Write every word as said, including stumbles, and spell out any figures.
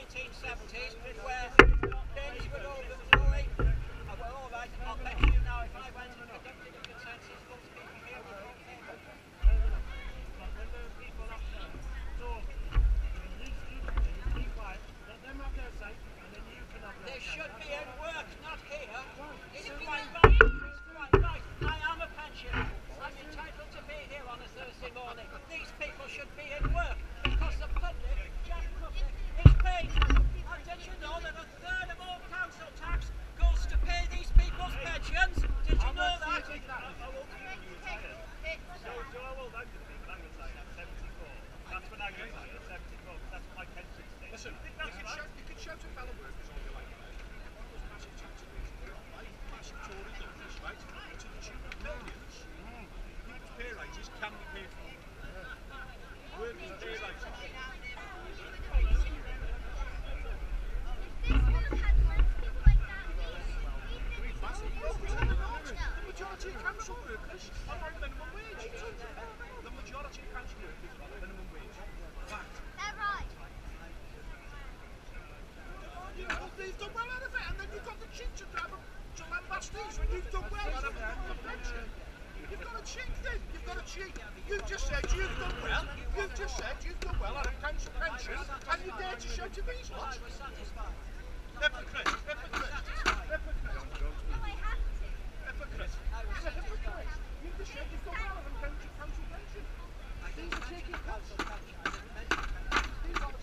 eighteen seventies where bins would overflowing. Oh, well, all right, I'll bet you now if I went and conducted a consensus, most people here would vote favour. When there are people up there talking, you be quiet, let them have their say, and then you can have your say. They should be in work, not here. It's quite right. It's quite right. I am a pensioner. I'm entitled to be here on a Thursday morning. These people should be in work because the public, Jack public, is paying for them. And did you know that a third of all council tax goes to pay these people's pensions? Did you know that? So, so how old I'm going to be when I'm retired? I'm seventy-four. That's when I'm retired, I'm seventy-four, because that's what my pension state. Listen, you can, right? shout, you can shout at fellow workers all you like. There's massive tax evasion going on, right? Massive Tory donors, right? To the tune of millions. People's pay rises can be paid for. Workers' pay rises. The majority of council workers are on minimum wage. The majority of council workers are on minimum wage. Fact. They're right. You know, they've done well out of it, and then you've got the cheek to grab them to lambast these when you've done well out of it. You've got a cheek then. You've got a cheek. You've just said you've done well. You've just said you've done well out of council pensions, and you dare to shout at these ones. Hypocrite. Hypocrite. Hypocrite. Oh, I have to. Hypocrite. Hypocrite. You've just said you've done well out of council council pensions. These are taking cuts. These are